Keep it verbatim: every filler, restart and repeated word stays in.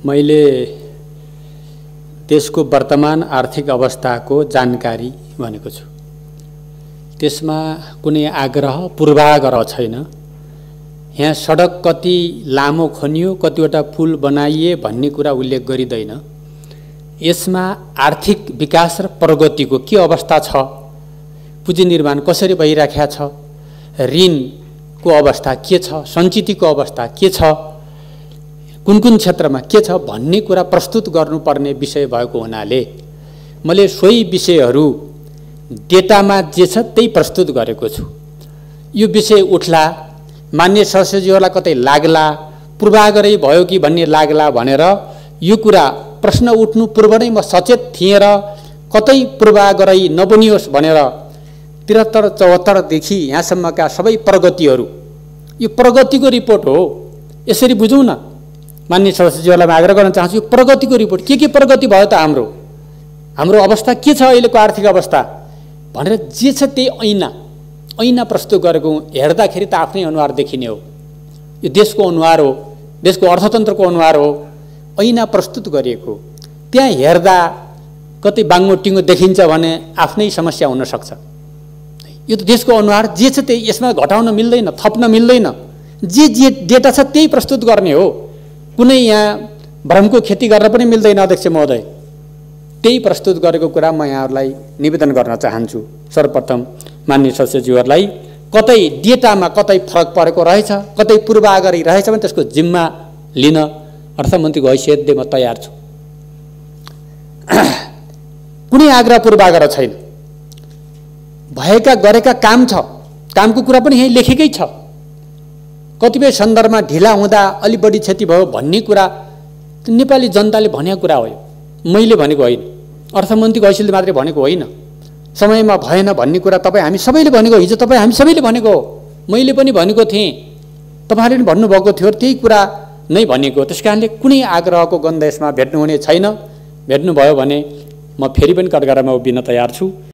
मैले देशको वर्तमान आर्थिक अवस्थाको जानकारी भनेको छु। त्यसमा कुनै आग्रह पूर्वाग्रह छैन। यहाँ सडक कति लामो खनियो, कतिवटा पुल बनाइए भन्ने कुरा उल्लेख गरिँदैन। यसमा आर्थिक विकास र प्रगतिको के अवस्था छ, पुँजी निर्माण कसरी भइराखेको छ, ऋणको अवस्था के छ, सञ्चितको अवस्था के छ, कुन कुन क्षेत्रमा के छ भन्ने कुरा प्रस्तुत गर्नुपर्ने विषय भएको हुनाले मैले सोही विषयहरू डेटामा जे छ त्यही प्रस्तुत गरेको छु। यो विषय उठ्ला, मान्य सदस्यज्यूहरूलाई कतै लाग्ला, पूर्वाग्रही भयो कि भन्ने लाग्ला भनेर यो कुरा प्रश्न उठ्नु पूर्व नै म सचेत थिएँ र कतै पूर्वाग्रही नबनियोस् भनेर त्रिहत्तर चौहत्तरदेखि यहाँसम्मका सबै प्रगतिहरू, यो प्रगतिको रिपोर्ट हो। यसरी बुझौँ न। मान्य सदस्यज्यूहरूलाई म आग्रह गर्न चाहन्छु, यो प्रगतिको रिपोर्ट, के के प्रगति भयो त, हाम्रो हाम्रो अवस्था के छ, अहिलेको आर्थिक अवस्था भनेर जे छ त्यही ऐना ऐना प्रस्तुत गरेको हेर्दाखेरि त आफ्नै अनुहार देखिने हो। यो देशको अनुहार हो, देशको अर्थतन्त्रको अनुहार हो, ऐना प्रस्तुत गरिएको। त्यहाँ हेर्दा कतै बाङ्गो टिङ्गो देखिन्छ भने आफ्नै समस्या हुनसक्छ। यो त देशको अनुहार जे छ त्यही, यसमा घटाउन मिल्दैन, थप्न मिल्दैन। जे जे डेटा छ त्यही प्रस्तुत गर्ने हो। कुनै यहाँ भ्रमको खेती गर्न पनि मिल्दैन अध्यक्ष महोदय। त्यही प्रस्तुत गरेको कुरा म यहाँहरूलाई निवेदन गर्न चाहन्छु। सर्वप्रथम मान्य सदस्यज्यूहरूलाई कतै डेटामा कतै फरक परेको रहेछ, कतै पूर्वाग्रही रहेछ भने त्यसको जिम्मा लिन अर्थमन्त्रीको हैसियतले म तयार छु। कुनै आग्रह पूर्वाग्रह छैन। भएका गरेका काम छ, कामको कुरा पनि यहीँ लेखेकै छ। कतिपय सन्दर्भमा ढिला हुँदा अलि बढी क्षति भयो भन्ने कुरा नेपाली जनताले भनेको कुरा हो। मैले भनेको होइन, अर्थमन्त्रीको हैसियतले मात्रै भनेको होइन। समयमा भएन भन्ने कुरा तपाईँ हामी सबैले भनेको, हिजो तपाईँ हामी सबैले भनेको हो, मैले पनि भनेको थिएँ, तपाईँहरूले पनि भन्नुभएको थियो, त्यही कुरा नै भनेको। त्यस कारणले कुनै आग्रहको गन्ध यसमा भेट्नुहुने छैन। भेट्नुभयो भने म फेरि पनि कटघरामा उभिन तयार छु।